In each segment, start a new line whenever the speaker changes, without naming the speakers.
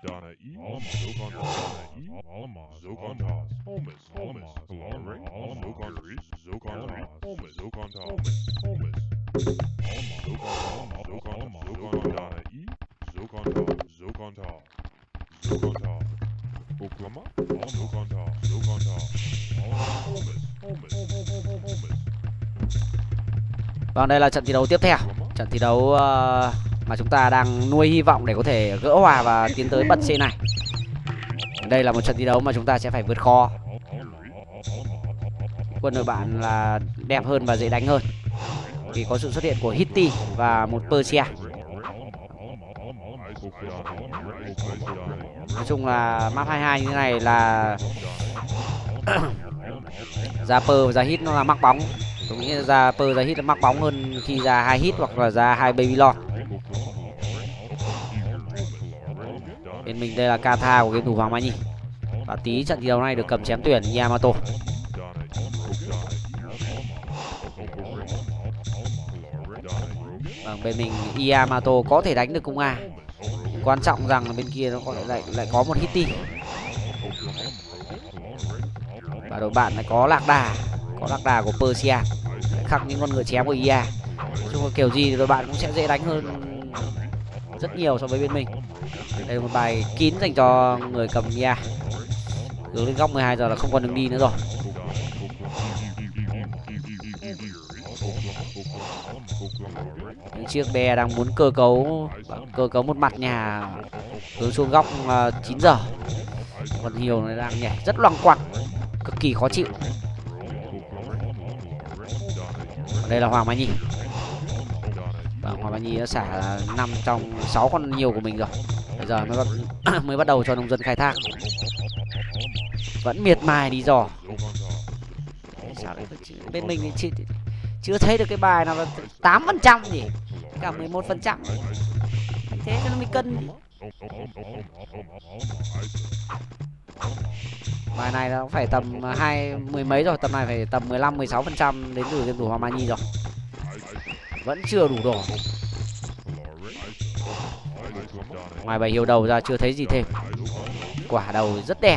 Vâng, đây là trận thi đấu tiếp theo. Trận thi đấu mà chúng ta đang nuôi hy vọng để có thể gỡ hòa và tiến tới bật C này. Đây là một trận thi đấu mà chúng ta sẽ phải vượt khó. Quân đội bạn là đẹp hơn và dễ đánh hơn vì có sự xuất hiện của Hitty và một Persia. Nói chung là map 22 như thế này là ra Per và ra hit nó là mắc bóng. Tôi nghĩ là ra Per ra hit nó mắc bóng hơn khi ra 2 hit hoặc là ra 2 Babylon. Bên mình đây là Kata của game thủ Hoàng Mai Nhi. Và tí trận thi đấu này được cầm chém tuyển Yamato. Vâng, bên mình Yamato có thể đánh được cung A. Quan trọng rằng là bên kia nó lại có một Hitty. Và đội bạn lại có lạc đà của Persia, khắc những con ngựa chém của IA. Chung là kiểu gì thì đội bạn cũng sẽ dễ đánh hơn rất nhiều so với bên mình. Đây là một bài kín dành cho người cầm IA. Hướng lên góc 12 giờ là không còn đường đi nữa rồi. Những chiếc be đang muốn cơ cấu một mặt nhà hướng xuống góc 9 giờ. Còn nhiều nó đang nhảy rất loằng quặc, cực kỳ khó chịu. Đây là Hoàng Mai Nhi. Và Hoàng Mai Nhi đã xả 5 trong 6 con nhiều của mình rồi. Bây giờ mới bắt đầu cho nông dân khai thác. Vẫn miệt mài đi dò. Sao lại bên mình thì chưa thấy được cái bài nào là 8% nhỉ? Cả 11%. Thế cho nó mới cân. Bài này nó phải tầm 20 mấy rồi, tầm này phải tầm 15-16% đến từ game thủ Hoàng Mai Nhi rồi. Vẫn chưa đủ đồ. Ngoài bài hiệu đầu ra chưa thấy gì thêm. Quả đầu rất đẹp.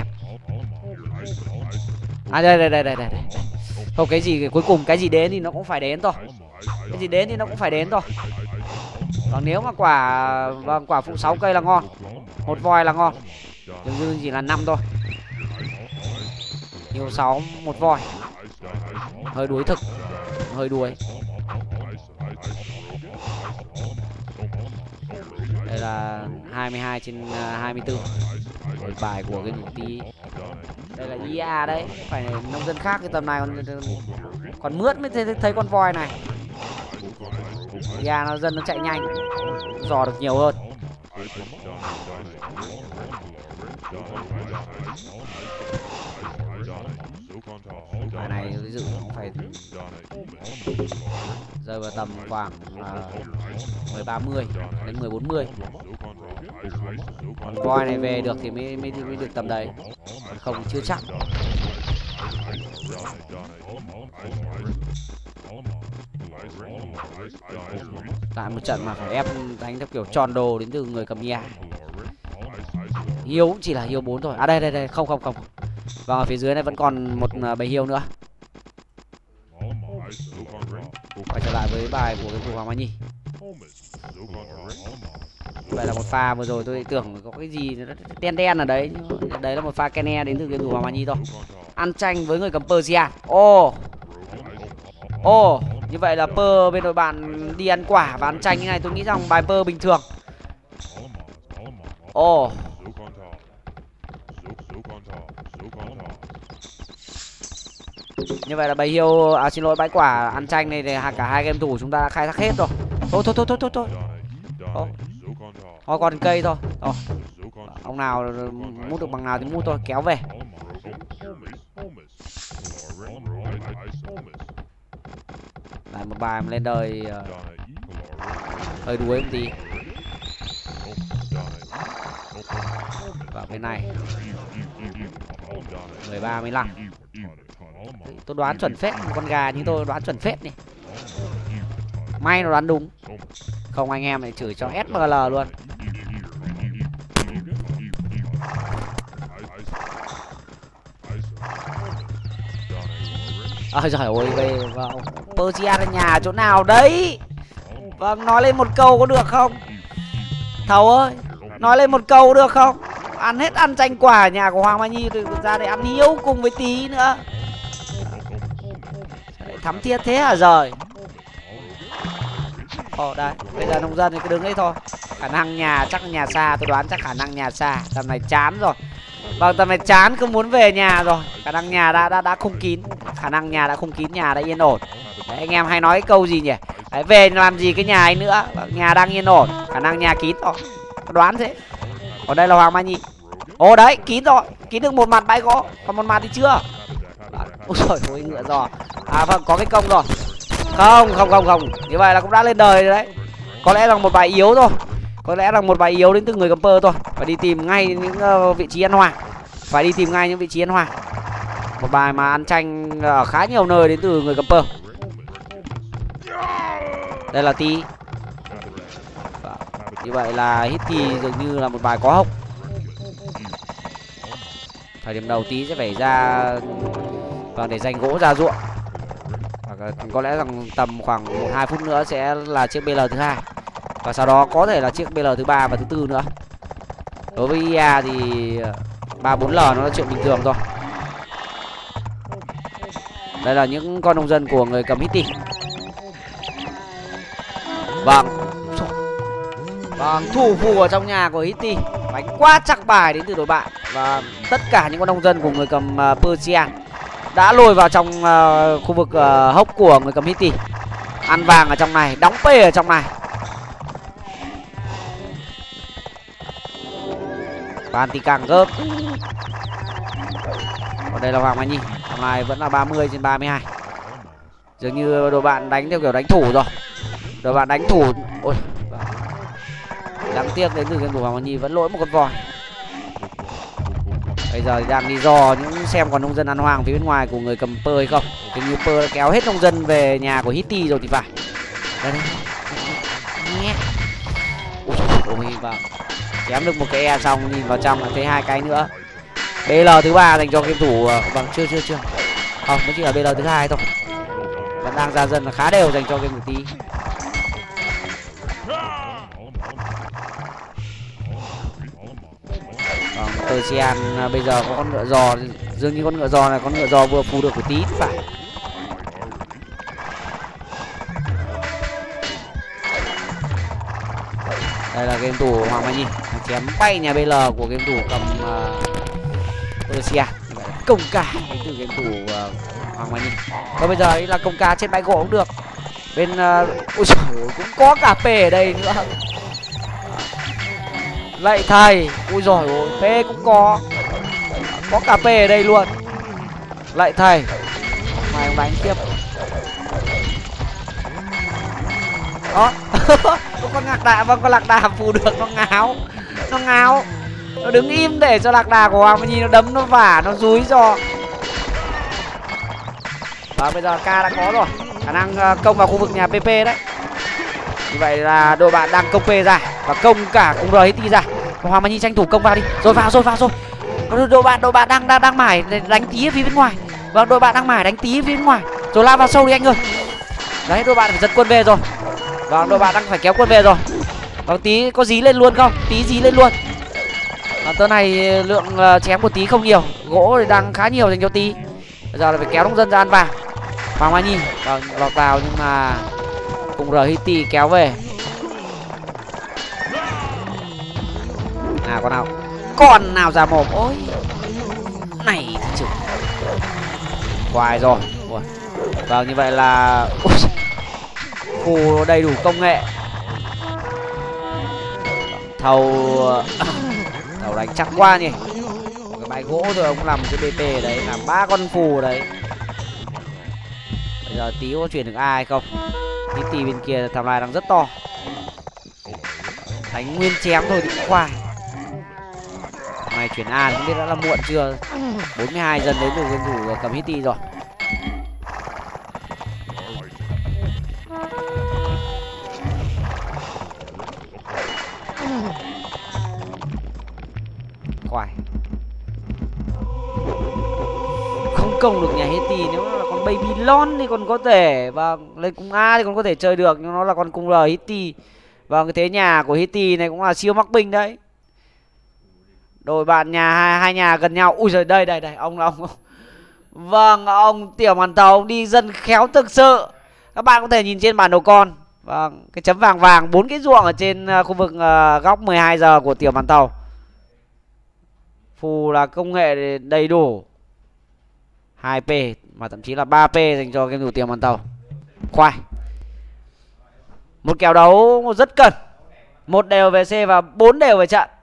À đây. Không, cái gì cuối cùng cái gì đến thì nó cũng phải đến thôi. Cái gì đến thì nó cũng phải đến thôi. Còn nếu mà quả phụ 6 cây là ngon, một voi là ngon. Dường như chỉ là 5 thôi. Nhiều 6 một voi. Hơi đuối thực, hơi đuối. Đây là 22/24. Rồi bài của cái thủ tí. Đây là IA đấy, phải nông dân khác cái tầm này còn mướt mới thấy con voi này. IA nó chạy nhanh, dò được nhiều hơn. Bài này ví dụ cũng phải rơi vào tầm khoảng 10-30 đến 10-40. Còn voi này về được thì mới được tầm đấy, còn không chưa chắc. Tại một trận mà phải ép đánh theo kiểu tròn đồ đến từ người cầm nhà. Hiêu cũng chỉ là hiêu 4 thôi. À đây không. Và ở phía dưới này vẫn còn một bầy hiêu nữa. Quay trở lại với bài của cái thủ Hoàng Mai Nhi. Vậy là một pha vừa rồi tôi tưởng có cái gì đen ở đấy. Đấy là một pha Kenne đến từ cái thủ Hoàng Mai Nhi thôi. Ăn tranh với người cầm Persia. Như vậy là Per bên đội bạn đi ăn quả và ăn tranh như này. Tôi nghĩ rằng bài Per bình thường. Như vậy là bầy hiêu, xin lỗi, bãi quả ăn tranh này thì cả hai game thủ chúng ta đã khai thác hết rồi. Thôi. Thôi còn cây thôi. Ông nào mút được bằng nào thì mút thôi, kéo về. Lại một bài mà lên đời hơi đuối một tí. Vào bên này 13-15. Tôi đoán chuẩn phết, một con gà nhưng tôi đoán chuẩn phết này. May nó đoán đúng. Không anh em lại chửi cho SML luôn. Trời ơi, về Persia là nhà chỗ nào đấy? Vâng, nói lên một câu có được không? Thầu ơi, nói lên một câu được không? Ăn hết ăn chanh quả nhà của Hoàng Mai Nhi rồi ra để ăn hiếu cùng với Tí nữa. Thắm thiết thế hả giời? Đây, bây giờ nông dân thì cứ đứng đấy thôi. Khả năng nhà chắc là nhà xa, tôi đoán chắc khả năng nhà xa. Tầm này chán rồi. Vâng, tầm này chán không muốn về nhà rồi. Khả năng nhà đã khung kín. Khả năng nhà đã khung kín, nhà đã yên ổn. Đấy, anh em hay nói cái câu gì nhỉ? Đấy, về làm gì cái nhà ấy nữa. Nhà đang yên ổn, khả năng nhà kín rồi. Đoán thế. Còn đây là Hoàng Mai Nhi. Ồ đấy, kín rồi. Kín được một mặt bãi gỗ, còn một mặt thì chưa. Ôi trời ơi, ngựa giò. À vâng, có cái công rồi. Không. Như vậy là cũng đã lên đời rồi đấy. Có lẽ là một bài yếu thôi. Có lẽ là một bài yếu đến từ người cầm pơ thôi. Phải đi tìm ngay những vị trí ăn hòa. Phải đi tìm ngay những vị trí ăn hòa. Một bài mà ăn tranh ở khá nhiều nơi đến từ người cầm pơ. Đây là Tí. Như vậy là Hitty dường như là một bài có hốc. Thời điểm đầu Tí sẽ phải ra và để dành gỗ ra ruộng. Có lẽ rằng tầm khoảng 1-2 phút nữa sẽ là chiếc BL thứ 2. Và sau đó có thể là chiếc BL thứ 3 và thứ 4 nữa. Đối với IA thì 3-4L nó là chuyện bình thường thôi. Đây là những con nông dân của người cầm Hitty. Vâng, thủ phủ ở trong nhà của Hitty. Đánh quá chắc bài đến từ đội bạn. Và tất cả những con nông dân của người cầm Persia đã lùi vào trong khu vực hốc của người cầm Hitty. Ăn vàng ở trong này, đóng P ở trong này. Và thì càng gớp. Còn đây là Hoàng Mai Nhi. Hôm nay vẫn là 30/32. Dường như đội bạn đánh theo kiểu đánh thủ rồi. Đội bạn đánh thủ. Ôi, đáng tiếc đến từ game thủ Hoàng Mai Nhi vẫn lỗi một con voi. Bây giờ thì đang đi dò những xem còn nông dân ăn hoang phía bên ngoài của người cầm pơ hay không. Hình như pơ đã kéo hết nông dân về nhà của Hitty rồi thì phải. Đây. Ôi vào. Chém được một cái E xong nhìn vào trong là thấy 2 cái nữa. BL thứ 3 dành cho game thủ. Vâng, chưa. Không, mới chỉ là BL thứ 2 thôi. Vẫn đang ra dần là khá đều dành cho game thủ Tí. Persian bây giờ có con ngựa giò, dường như con ngựa giò này con ngựa giò vừa phù được của Tí phải. Đây là game thủ Hoàng Mai Nhi chém bay nhà BL của game thủ cầm Persia. Công ca đến từ game thủ Hoàng Mai Nhi. Còn bây giờ đây là công ca trên bãi gỗ cũng được. Bên ôi trời ơi, cũng có cả P ở đây nữa. Lạy thầy, ui giời ơi, P cũng có cả P ở đây luôn. Lạy thầy, mai ông đánh tiếp. Đó, con lạc đà, vâng, con lạc đà phù được, nó ngáo, nó đứng im để cho lạc đà của Hoàng Mai Nhi nó đấm, nó vả, nó dúi cho. Và bây giờ K đã có rồi, khả năng công vào khu vực nhà PP đấy. Như vậy là đội bạn đang công P ra và công cả cùng R Hitty ra. Hoàng Mai Nhi tranh thủ công vào đi, rồi vào rồi. Đội bạn đang mải đánh Tí ở phía bên ngoài. Vâng, đội bạn đang mải đánh Tí ở phía bên ngoài. Rồi lao vào sâu đi anh ơi. Đấy, đội bạn phải giật quân về rồi. Vâng, đội bạn đang phải kéo quân về rồi. Vâng, Tí có dí lên luôn không? Tí dí lên luôn. Tớ này lượng chém của Tí không nhiều, gỗ thì đang khá nhiều dành cho Tí. Bây giờ là phải kéo nông dân ra ăn vàng. Hoàng Mai Nhi vâng, lọt vào nhưng mà cùng R Hitty kéo về. Con nào ra mồm. Ôi này thì chừng khoai rồi. Ủa. Vâng, như vậy là khu đầy đủ công nghệ. Thầu đánh chắc quá nhỉ. Cái bãi gỗ rồi ông làm cái BP ở đấy, làm 3 con phù ở đấy. Bây giờ Tí có chuyển được ai không? Hitty bên kia tham lai đang rất to. Đánh nguyên chém thôi thì cũng khoai. Này chuyển A không biết đã là muộn chưa. 42 dần đến từ game thủ cầm Hitty rồi. Khoai. Không công được nhà Haiti. Nếu nó là con Baby Lon thì còn có thể, và lên cung A thì còn có thể chơi được, nhưng nó là con cung R Haiti. Và cái thế nhà của Haiti này cũng là siêu mắc binh đấy. Đội bạn nhà hai nhà gần nhau. Ui giời, đây ông là ông. Vâng, ông Tiểu Màn Thầu ông đi dân khéo thực sự. Các bạn có thể nhìn trên bản đồ con. Vâng, cái chấm vàng vàng 4 cái ruộng ở trên khu vực góc 12 giờ của Tiểu Màn Thầu. Phù là công nghệ đầy đủ, 2P mà thậm chí là 3P dành cho game thủ Tiểu Màn Thầu. Khoai. Một kèo đấu rất cần, 1 đều về C và 4 đều về trận.